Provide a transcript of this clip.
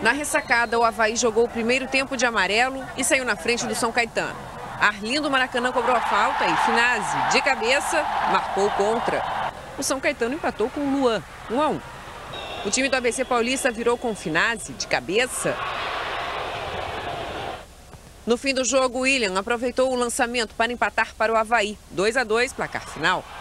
Na ressacada, o Avaí jogou o primeiro tempo de amarelo e saiu na frente do São Caetano. Arlindo Maracanã cobrou a falta e Finazzi, de cabeça, marcou contra. O São Caetano empatou com o Luan, 1-1. O time do ABC Paulista virou com Finazzi, de cabeça. No fim do jogo, William aproveitou o lançamento para empatar para o Avaí, 2-2, placar final.